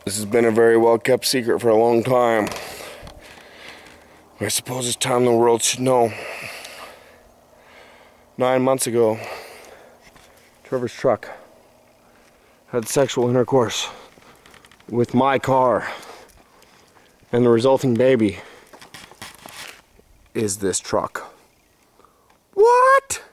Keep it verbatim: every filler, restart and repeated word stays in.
This has been a very well kept secret for a long time. I suppose it's time the world should know. Nine months ago, Trevor's truck had sexual intercourse with my car, and the resulting baby is this truck. What?